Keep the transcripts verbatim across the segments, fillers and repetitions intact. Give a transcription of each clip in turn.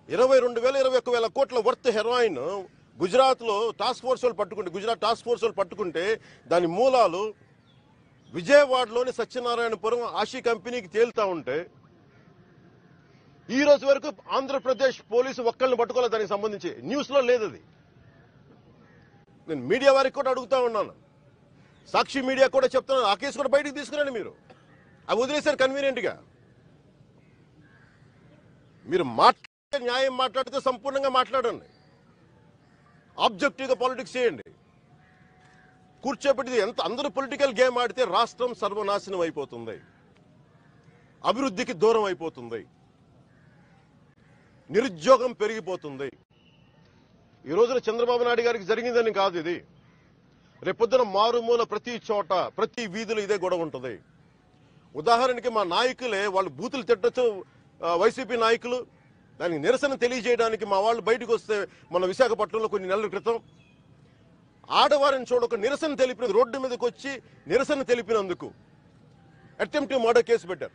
ఇరవై రెండు వేల ఇరవై ఒక్క వేల కోట్ల వర్త్ హెరాయిన్ గుజరాత్లో టాస్క్ ఫోర్స్ వాళ్ళు పట్టుకుంటే గుజరాత్ టాస్క్ ఫోర్స్ వాళ్ళు పట్టుకుంటే దాని మూలాలు విజయవాడలోని సత్యనారాయణపురం ఆషి కంపెనీకి తేలుతా ఉంటే ఈ రోజు వరకు ఆంధ్రప్రదేశ్ పోలీసు ఒక్కళ్ళని పట్టుకోలేదు. దానికి సంబంధించి న్యూస్లో లేదు. అది నేను మీడియా వారికి కూడా అడుగుతా ఉన్నాను, సాక్షి మీడియా కూడా చెప్తున్నాను, ఆ కేసు కూడా బయటకు తీసుకురండి. మీరు అవి వదిలేశారు కన్వీనియంట్గా. మీరు మాట్లాడే న్యాయం మాట్లాడితే సంపూర్ణంగా మాట్లాడండి, ఆబ్జెక్టివ్గా పాలిటిక్స్ చేయండి. కూర్చోబెట్టి ఎంత అందరూ పొలిటికల్ గేమ్ ఆడితే రాష్ట్రం సర్వనాశనం అయిపోతుంది, అభివృద్ధికి దూరం అయిపోతుంది, నిరుద్యోగం పెరిగిపోతుంది. ఈ రోజున చంద్రబాబు నాయుడు గారికి జరిగిందని కాదు ఇది. రేపొద్దున మారుమూల ప్రతి చోట ప్రతి వీధిలో ఇదే గొడవ ఉంటుంది. ఉదాహరణకి మా నాయకులే వాళ్ళు బూతులు తిట్టచ్చు, వైసీపీ నాయకులు దానికి నిరసన తెలియజేయడానికి మా వాళ్ళు బయటకు వస్తే మన విశాఖపట్నంలో కొన్ని నెలల క్రితం ఆడవారిని చూడక నిరసన తెలిపిన రోడ్డు మీదకి వచ్చి నిరసన తెలిపినందుకు అటెంప్ట్ మర్డర్ కేసు పెట్టారు.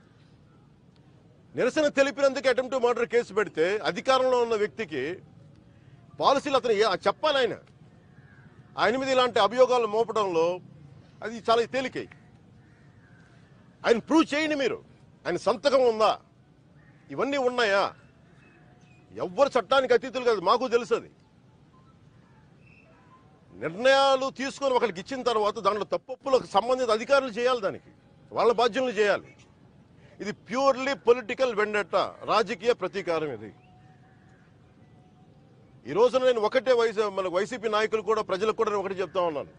నిరసన తెలిపినందుకు అటెంప్ట్ మర్డర్ కేసు పెడితే అధికారంలో ఉన్న వ్యక్తికి పాలసీలు అతను చెప్పాలి. ఆయన ఆయన మీద ఇలాంటి అభియోగాలు మోపడంలో అది చాలా తేలికై. ఆయన ప్రూవ్ చేయండి. మీరు ఆయన సంతకం ఉందా, ఇవన్నీ ఉన్నాయా? ఎవ్వరు చట్టానికి అతీతులు కాదు, మాకు తెలుసు. అది నిర్ణయాలు తీసుకొని ఒకరికి ఇచ్చిన తర్వాత దాంట్లో తప్పులకు సంబంధిత అధికారులు చేయాలి, దానికి వాళ్ళ బాధ్యతలు చేయాలి. ఇది ప్యూర్లీ పొలిటికల్ వెండెట్ట, రాజకీయ ప్రతీకారం. ఇది ఈ రోజున నేను ఒకటే వైసీ మన వైసీపీ నాయకులు కూడా ప్రజలకు కూడా నేను ఒకటి చెప్తా ఉన్నాను,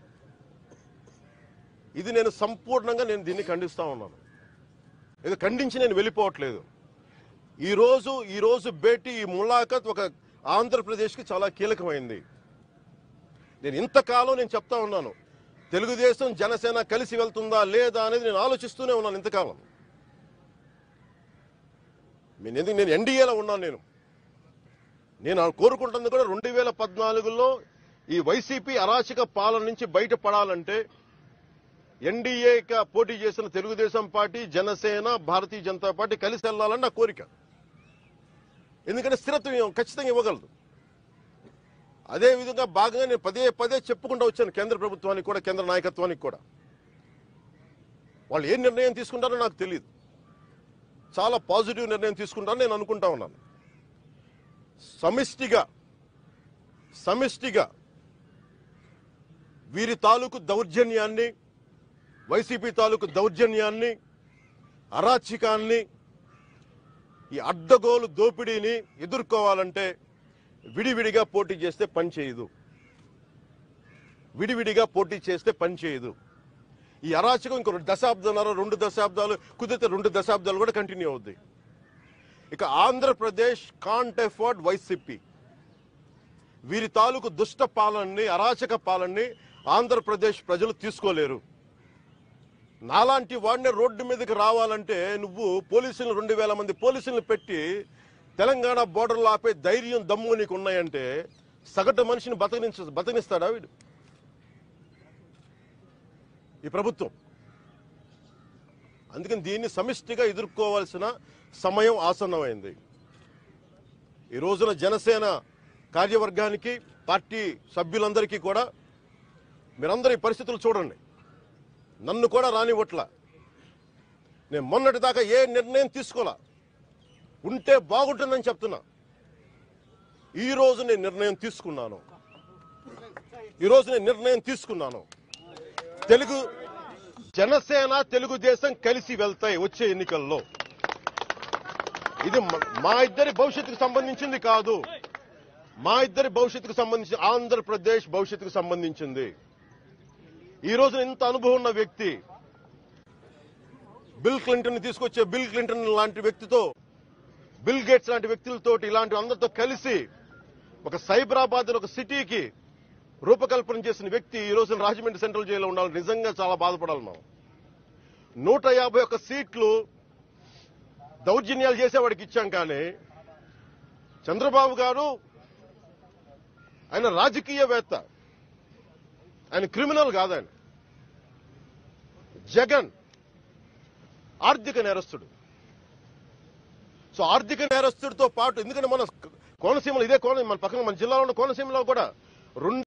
ఇది నేను సంపూర్ణంగా నేను దీన్ని ఖండిస్తా ఉన్నాను. ఇది ఖండించి నేను వెళ్ళిపోవట్లేదు. ఈరోజు ఈరోజు భేటీ ఈ ములాఖత్ ఒక ఆంధ్రప్రదేశ్కి చాలా కీలకమైంది. నేను ఇంతకాలం నేను చెప్తా ఉన్నాను, తెలుగుదేశం జనసేన కలిసి వెళ్తుందా లేదా అనేది నేను ఆలోచిస్తూనే ఉన్నాను ఇంతకాలం. నేను ఎందుకు నేను ఎన్డీఏలో ఉన్నాను. నేను నేను కోరుకుంటుంది కూడా రెండు వేల పద్నాలుగులో ఈ వైసీపీ అరాచక పాలన నుంచి బయటపడాలంటే ఎన్డీఏగా పోటీ చేసిన తెలుగుదేశం పార్టీ, జనసేన, భారతీయ జనతా పార్టీ కలిసి వెళ్లాలని నా కోరిక. ఎందుకంటే స్థిరత్వం ఖచ్చితంగా ఇవ్వగలదు. అదేవిధంగా భాగంగా నేను పదే పదే చెప్పుకుంటూ వచ్చాను కేంద్ర ప్రభుత్వానికి కూడా, కేంద్ర నాయకత్వానికి కూడా. వాళ్ళు ఏ నిర్ణయం తీసుకుంటారో నాకు తెలియదు. చాలా పాజిటివ్ నిర్ణయం తీసుకుంటారని నేను అనుకుంటా ఉన్నాను. సమిష్టిగా సమిష్టిగా వీరి తాలూకు దౌర్జన్యాన్ని, వైసీపీ తాలూకు దౌర్జన్యాన్ని, అరాచకాన్ని, ఈ అడ్డగోలు దోపిడీని ఎదుర్కోవాలంటే విడివిడిగా పోటీ చేస్తే పని చేయదు. విడివిడిగా పోటీ చేస్తే పని చేయదు. ఈ అరాచకం ఇంకో దశాబ్దాలు రెండు దశాబ్దాలు కుదిరితే రెండు దశాబ్దాలు కూడా కంటిన్యూ అవుద్ది. ఇక ఆంధ్రప్రదేశ్ కాంట్ ఎఫోర్డ్ వైసీపీ. వీరి తాలూకు దుష్ట పాలనని, అరాచక పాలనని ఆంధ్రప్రదేశ్ ప్రజలు తీసుకోలేరు. నాలాంటి వాడిని రోడ్డు మీదకి రావాలంటే నువ్వు పోలీసులు రెండు వేల మంది పోలీసులను పెట్టి తెలంగాణ బోర్డర్లో ఆపే ధైర్యం, దమ్ము నీకు ఉన్నాయంటే సగటు మనిషిని బతకనించ బతకనిస్తాడా వీడు ఈ ప్రభుత్వం? అందుకని దీన్ని సమిష్టిగా ఎదుర్కోవాల్సిన సమయం ఆసన్నమైంది. ఈ రోజున జనసేన కార్యవర్గానికి, పార్టీ సభ్యులందరికీ కూడా మీరందరూ ఈ పరిస్థితులు చూడండి. నన్ను కూడా రానివ్వట్ల. నేను మొన్నటి దాకా ఏ నిర్ణయం తీసుకోలా, ఉంటే బాగుంటుందని చెప్తున్నా. ఈరోజు నేను నిర్ణయం తీసుకున్నాను. ఈరోజు నేను నిర్ణయం తీసుకున్నాను. తెలుగు జనసేన, తెలుగుదేశం కలిసి వెళ్తాయి వచ్చే ఎన్నికల్లో. ఇది మా ఇద్దరి భవిష్యత్తుకు సంబంధించింది కాదు, మా ఇద్దరి భవిష్యత్తుకు సంబంధించి ఆంధ్రప్రదేశ్ భవిష్యత్తుకు సంబంధించింది. ఈ రోజు ఇంత అనుభవం ఉన్న వ్యక్తి, బిల్ క్లింటన్ తీసుకొచ్చే బిల్ క్లింటన్ లాంటి వ్యక్తితో, బిల్ గేట్స్ లాంటి వ్యక్తులతో, ఇలాంటి అందరితో కలిసి ఒక సైబరాబాద్ ఒక సిటీకి రూపకల్పన చేసిన వ్యక్తి ఈ రోజు రాజమండ్రి సెంట్రల్ జైల్లో ఉండాలి. నిజంగా చాలా బాధపడాలి. మనం నూట యాభై ఒక్క సీట్లు దౌర్జన్యాలు చేసేవాడికి ఇచ్చాం. కానీ చంద్రబాబు గారు ఆయన రాజకీయవేత్త, ఆయన క్రిమినల్ కాదు. ఆయన జగన్ ఆర్థిక నేరస్తుడు. సో ఆర్థిక నేరస్తుడితో పాటు, ఎందుకంటే మన కోనసీమలో ఇదే కోన మన పక్కన మన జిల్లాలో ఉన్న కోనసీమలో కూడా రెండు